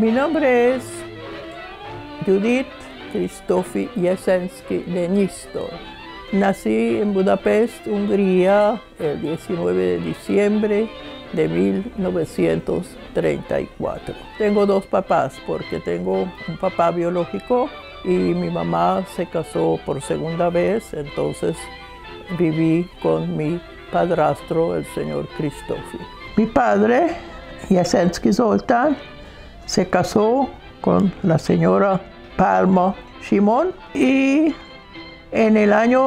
Mi nombre es Judith Krzysztof Jasenski de Nistor. Nací en Budapest, Hungría, el 19 de diciembre de 1934. Tengo dos papás porque tengo un papá biológico y mi mamá se casó por segunda vez, entonces viví con mi padrastro, el señor Krzysztof. Mi padre, Jasenski Zoltán, se casó con la señora Palma Simón y en el año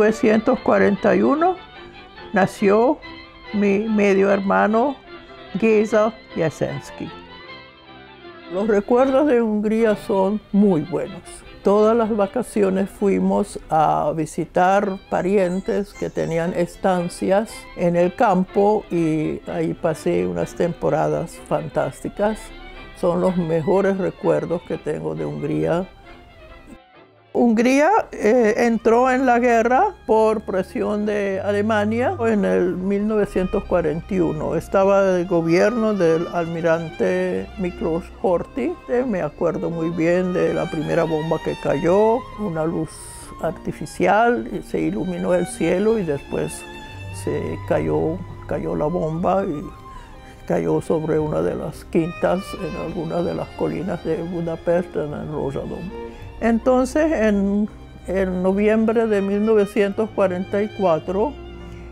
1941 nació mi medio hermano Géza Jasenski. Los recuerdos de Hungría son muy buenos. Todas las vacaciones fuimos a visitar parientes que tenían estancias en el campo y ahí pasé unas temporadas fantásticas. Son los mejores recuerdos que tengo de Hungría. Hungría entró en la guerra por presión de Alemania en el 1941. Estaba el gobierno del almirante Miklos Horthy. Me acuerdo muy bien de la primera bomba que cayó, una luz artificial, y se iluminó el cielo y después se cayó la bomba y cayó sobre una de las quintas en alguna de las colinas de Budapest, en el Rózsadom. Entonces, en noviembre de 1944,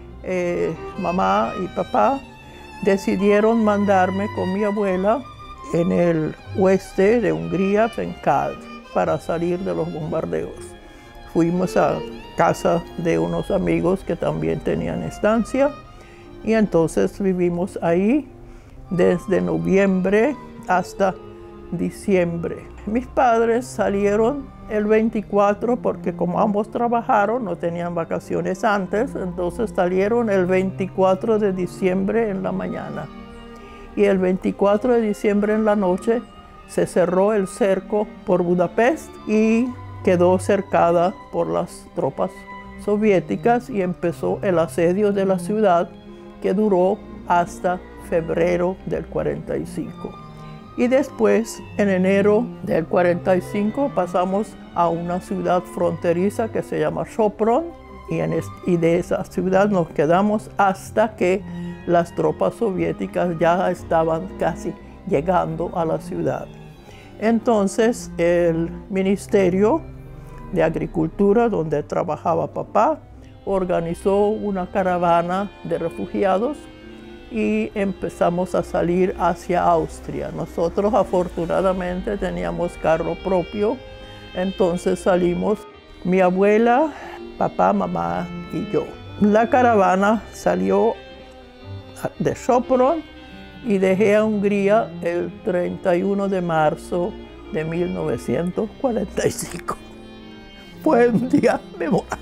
mamá y papá decidieron mandarme con mi abuela en el oeste de Hungría, en Kád, para salir de los bombardeos. Fuimos a casa de unos amigos que también tenían estancia y entonces vivimos ahí desde noviembre hasta diciembre. Mis padres salieron el 24 porque como ambos trabajaron, no tenían vacaciones antes, entonces salieron el 24 de diciembre en la mañana. Y el 24 de diciembre en la noche se cerró el cerco por Budapest y quedó cercada por las tropas soviéticas y empezó el asedio de la ciudad que duró hasta febrero del 45. Y después, en enero del 45, pasamos a una ciudad fronteriza que se llama Sopron y de esa ciudad nos quedamos hasta que las tropas soviéticas ya estaban casi llegando a la ciudad. Entonces, el Ministerio de Agricultura, donde trabajaba papá, organizó una caravana de refugiados y empezamos a salir hacia Austria. Nosotros afortunadamente teníamos carro propio, entonces salimos mi abuela, papá, mamá y yo. La caravana salió de Sopron y dejé a Hungría el 31 de marzo de 1945. Fue un día memorable.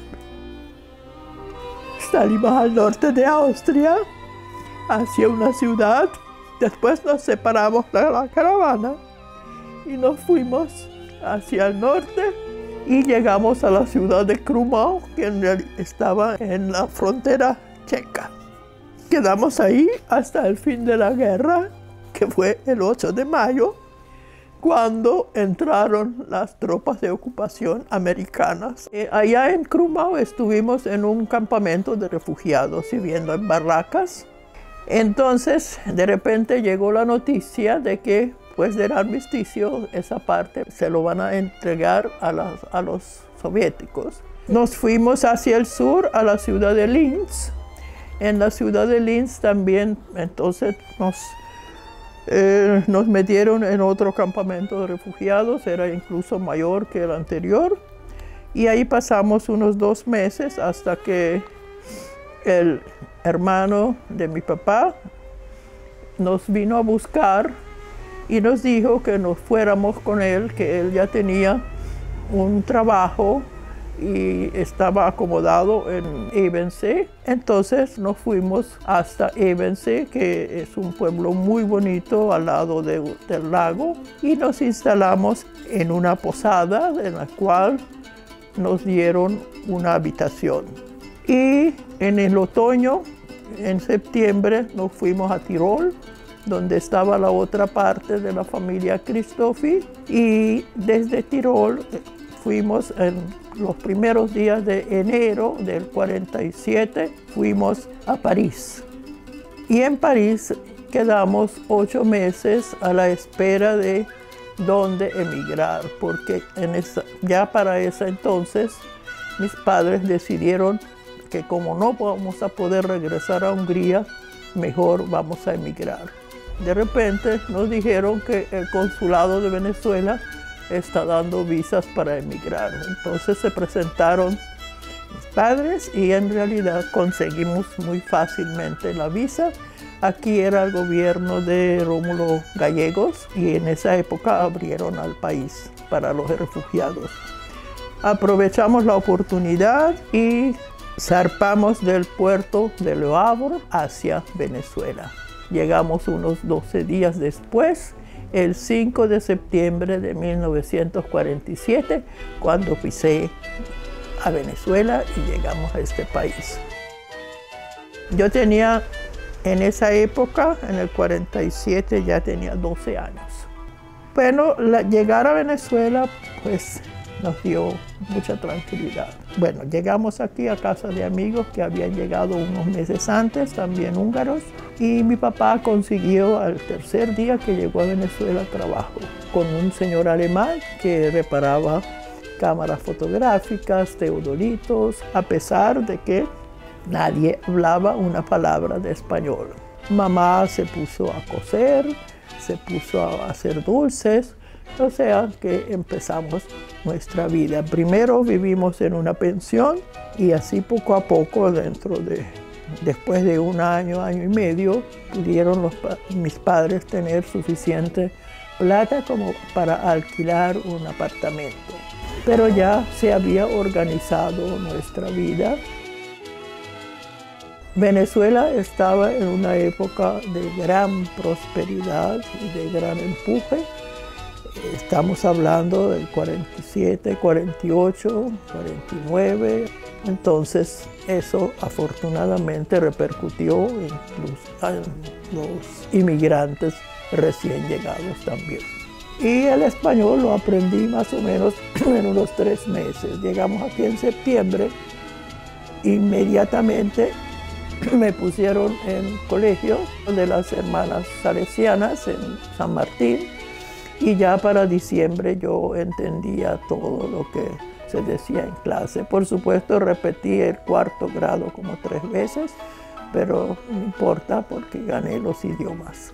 Salimos al norte de Austria, hacia una ciudad, después nos separamos de la caravana y nos fuimos hacia el norte y llegamos a la ciudad de Krumov, que estaba en la frontera checa. Quedamos ahí hasta el fin de la guerra, que fue el 8 de mayo, cuando entraron las tropas de ocupación americanas. Allá en Krumov estuvimos en un campamento de refugiados viviendo en barracas. Entonces, de repente llegó la noticia de que, pues del armisticio, esa parte se lo van a entregar a los soviéticos. Nos fuimos hacia el sur, a la ciudad de Linz. En la ciudad de Linz también, entonces, nos metieron en otro campamento de refugiados, era incluso mayor que el anterior. Y ahí pasamos unos 2 meses hasta que el hermano de mi papá nos vino a buscar y nos dijo que nos fuéramos con él, que él ya tenía un trabajo y estaba acomodado en Ebensee. Entonces nos fuimos hasta Ebensee, que es un pueblo muy bonito al lado del lago, y nos instalamos en una posada en la cual nos dieron una habitación. Y en el otoño, en septiembre, nos fuimos a Tirol donde estaba la otra parte de la familia Christofi, y desde Tirol fuimos en los primeros días de enero del 47, fuimos a París. Y en París quedamos 8 meses a la espera de dónde emigrar, porque ya para ese entonces mis padres decidieron que como no vamos a poder regresar a Hungría, mejor vamos a emigrar. De repente nos dijeron que el consulado de Venezuela está dando visas para emigrar. Entonces se presentaron mis padres y en realidad conseguimos muy fácilmente la visa. Aquí era el gobierno de Rómulo Gallegos y en esa época abrieron al país para los refugiados. Aprovechamos la oportunidad y zarpamos del puerto de Le Havre hacia Venezuela. Llegamos unos 12 días después, el 5 de septiembre de 1947, cuando pisé a Venezuela y llegamos a este país. Yo tenía, en esa época, en el 47, ya tenía 12 años. Bueno, llegar a Venezuela, pues, nos dio mucha tranquilidad. Bueno, llegamos aquí a casa de amigos que habían llegado unos meses antes, también húngaros, y mi papá consiguió al tercer día que llegó a Venezuela trabajo con un señor alemán que reparaba cámaras fotográficas, teodolitos, a pesar de que nadie hablaba una palabra de español. Mamá se puso a coser, se puso a hacer dulces, o sea que empezamos nuestra vida. Primero vivimos en una pensión y así poco a poco, después de un año, año y medio, pudieron mis padres tener suficiente plata como para alquilar un apartamento. Pero ya se había organizado nuestra vida. Venezuela estaba en una época de gran prosperidad y de gran empuje. Estamos hablando del 47, 48, 49. Entonces eso afortunadamente repercutió en los inmigrantes recién llegados también. Y el español lo aprendí más o menos en unos 3 meses. Llegamos aquí en septiembre. Inmediatamente me pusieron en colegio de las hermanas salesianas en San Martín. Y ya para diciembre yo entendía todo lo que se decía en clase. Por supuesto, repetí el 4º grado como 3 veces, pero no importa porque gané los idiomas.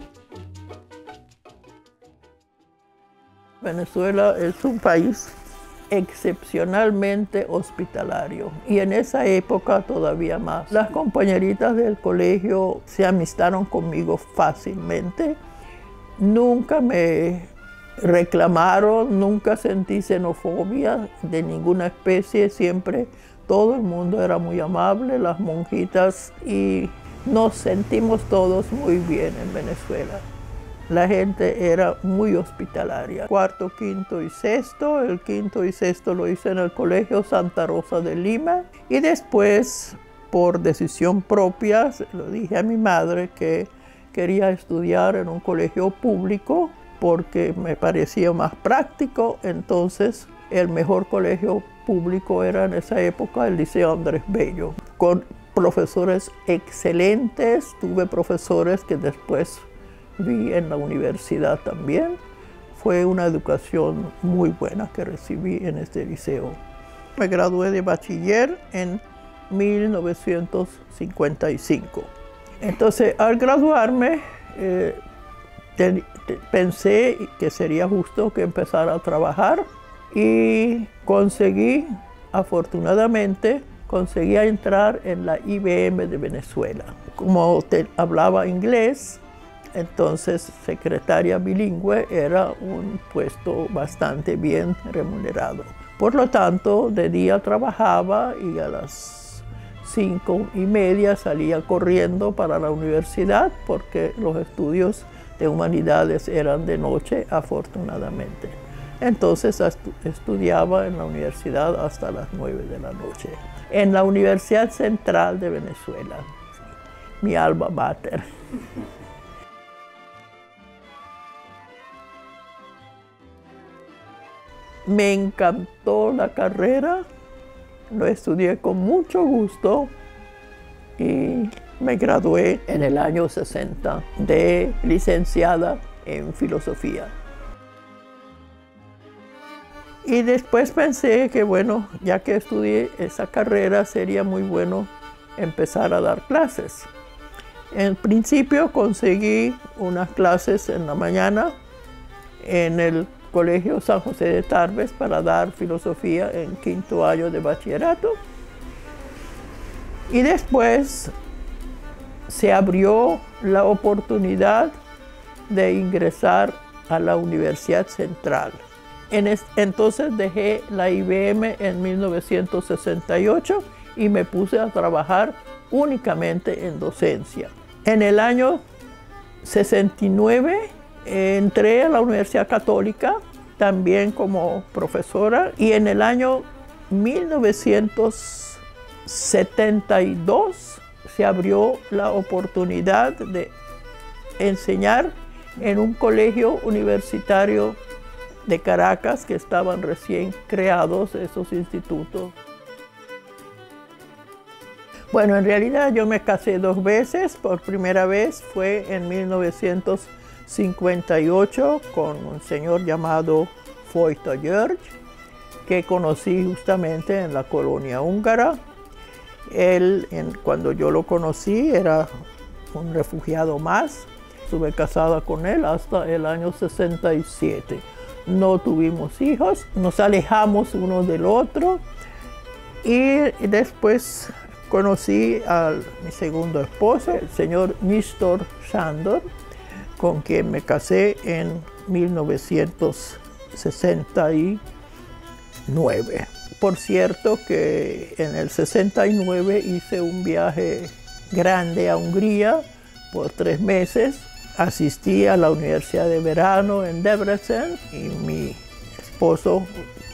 Venezuela es un país excepcionalmente hospitalario y en esa época todavía más. Las compañeritas del colegio se amistaron conmigo fácilmente. Nunca me reclamaron, nunca sentí xenofobia de ninguna especie, siempre todo el mundo era muy amable, las monjitas, y nos sentimos todos muy bien en Venezuela. La gente era muy hospitalaria. 4º, 5º y 6º. El 5º y 6º lo hice en el Colegio Santa Rosa de Lima y después, por decisión propia, se lo dije a mi madre que quería estudiar en un colegio público porque me parecía más práctico. Entonces, el mejor colegio público era en esa época el Liceo Andrés Bello, con profesores excelentes. Tuve profesores que después vi en la universidad también. Fue una educación muy buena que recibí en este liceo. Me gradué de bachiller en 1955. Entonces, al graduarme, pensé que sería justo que empezara a trabajar y afortunadamente, conseguí entrar en la IBM de Venezuela. Como hablaba inglés, entonces secretaria bilingüe era un puesto bastante bien remunerado. Por lo tanto, de día trabajaba y a las 5:30 salía corriendo para la universidad porque los estudios de humanidades eran de noche, afortunadamente. Entonces estudiaba en la universidad hasta las 9 de la noche, en la Universidad Central de Venezuela, mi alma mater. Me encantó la carrera, lo estudié con mucho gusto y me gradué en el año 60 de licenciada en filosofía. Y después pensé que, bueno, ya que estudié esa carrera, sería muy bueno empezar a dar clases. En principio conseguí unas clases en la mañana en el Colegio San José de Tarbes para dar filosofía en quinto año de bachillerato. Y después se abrió la oportunidad de ingresar a la Universidad Central. Entonces dejé la IBM en 1968 y me puse a trabajar únicamente en docencia. En el año 69 entré a la Universidad Católica, también como profesora, y en el año 1972 se abrió la oportunidad de enseñar en un colegio universitario de Caracas, que estaban recién creados esos institutos. Bueno, en realidad yo me casé 2 veces. Por primera vez fue en 1958 con un señor llamado Foyta György, que conocí justamente en la colonia húngara. Él, cuando yo lo conocí, era un refugiado más. Estuve casada con él hasta el año 67. No tuvimos hijos, nos alejamos uno del otro y después conocí a mi segundo esposo, el señor Néstor Sándor, con quien me casé en 1969. Por cierto que en el 69 hice un viaje grande a Hungría por 3 meses. Asistí a la Universidad de Verano en Debrecen y mi esposo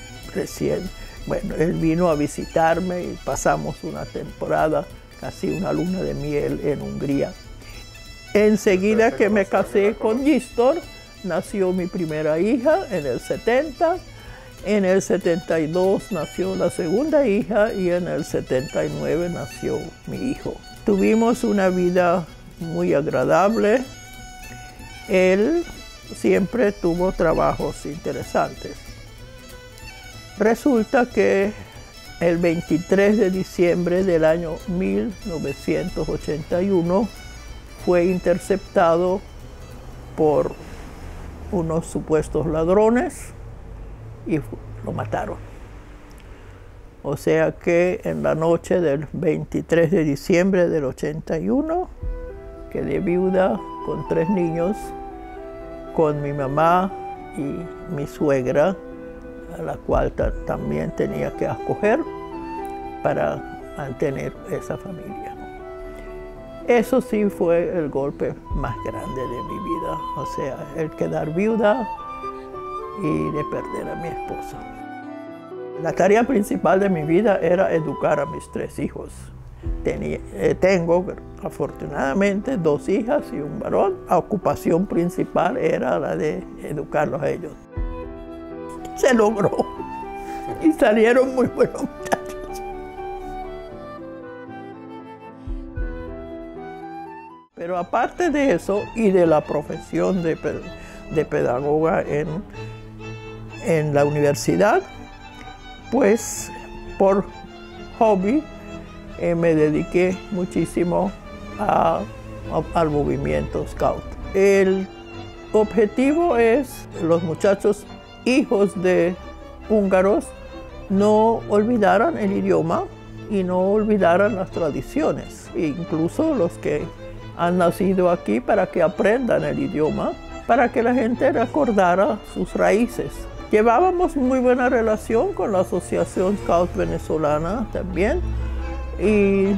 él vino a visitarme y pasamos una temporada, casi una luna de miel en Hungría. Enseguida que me casé con Néstor, nació mi primera hija en el 70, en el 72 nació la segunda hija y en el 79 nació mi hijo. Tuvimos una vida muy agradable. Él siempre tuvo trabajos interesantes. Resulta que el 23 de diciembre del año 1981 fue interceptado por unos supuestos ladrones y lo mataron. O sea que en la noche del 23 de diciembre del 81 quedé viuda con 3 niños, con mi mamá y mi suegra, a la cual también tenía que acoger para mantener esa familia. Eso sí fue el golpe más grande de mi vida, o sea, el quedar viuda y de perder a mi esposo. La tarea principal de mi vida era educar a mis 3 hijos. Tengo afortunadamente 2 hijas y un varón. La ocupación principal era la de educarlos a ellos. Se logró y salieron muy buenos muchachos. Pero aparte de eso y de la profesión de pedagoga en la universidad, pues por hobby me dediqué muchísimo al movimiento Scout. El objetivo es los muchachos hijos de húngaros no olvidaran el idioma y no olvidaran las tradiciones, incluso los que han nacido aquí, para que aprendan el idioma, para que la gente recordara sus raíces. Llevábamos muy buena relación con la Asociación Scout Venezolana también, y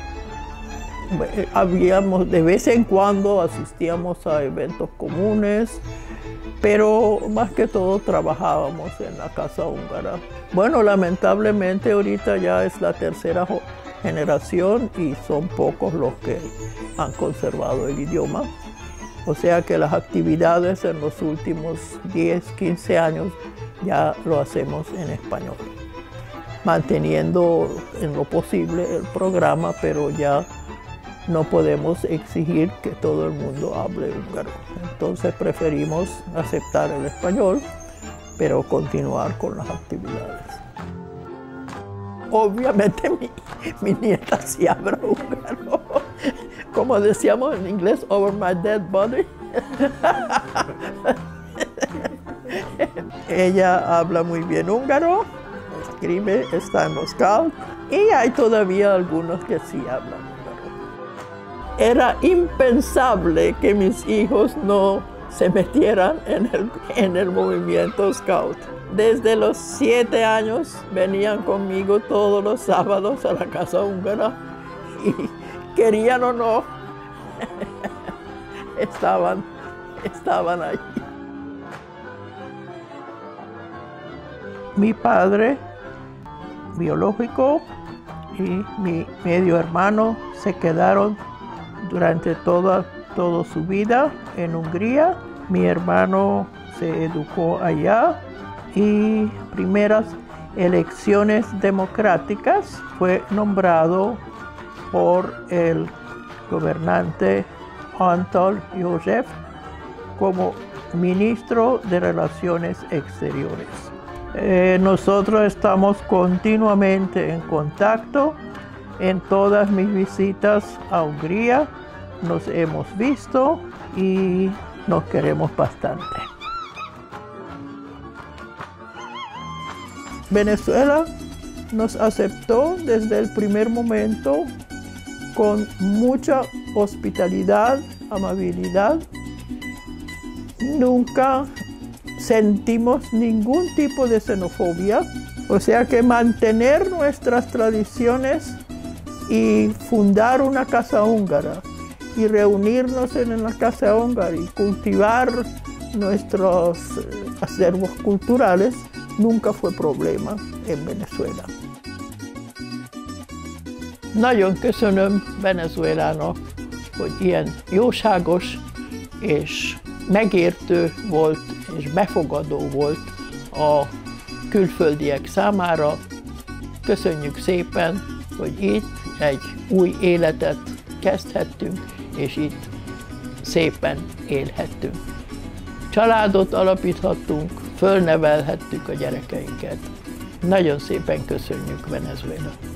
de vez en cuando asistíamos a eventos comunes, pero más que todo trabajábamos en la Casa Húngara. Bueno, lamentablemente ahorita ya es la 3ª generación y son pocos los que han conservado el idioma. O sea que las actividades en los últimos 10, 15 años ya lo hacemos en español, manteniendo en lo posible el programa, pero ya no podemos exigir que todo el mundo hable húngaro. Entonces preferimos aceptar el español, pero continuar con las actividades. Obviamente mi nieta sí habla húngaro, como decíamos en inglés, over my dead body. Ella habla muy bien húngaro, escribe, está en los Scouts, y hay todavía algunos que sí hablan húngaro. Era impensable que mis hijos no se metieran en el movimiento Scout. Desde los 7 años venían conmigo todos los sábados a la casa húngara y querían o no, estaban allí. Mi padre biológico y mi medio hermano se quedaron durante toda su vida en Hungría. Mi hermano se educó allá y primeras elecciones democráticas fue nombrado por el gobernante Antal József como ministro de Relaciones Exteriores. Nosotros estamos continuamente en contacto. En todas mis visitas a Hungría nos hemos visto y nos queremos bastante. Venezuela nos aceptó desde el primer momento con mucha hospitalidad, amabilidad. Nunca sentimos ningún tipo de xenofobia, o sea que mantener nuestras tradiciones y fundar una casa húngara y reunirnos en la casa húngara y cultivar nuestros acervos culturales nunca fue problema en Venezuela. Nagyon köszönöm Venezuelának, hogy ilyen jóságos és megértő volt és befogadó volt a külföldiek számára. Köszönjük szépen, hogy itt egy új életet kezdhettünk, és itt szépen élhettünk. Családot alapíthattunk, fölnevelhettük a gyerekeinket. Nagyon szépen köszönjük, Venezuela!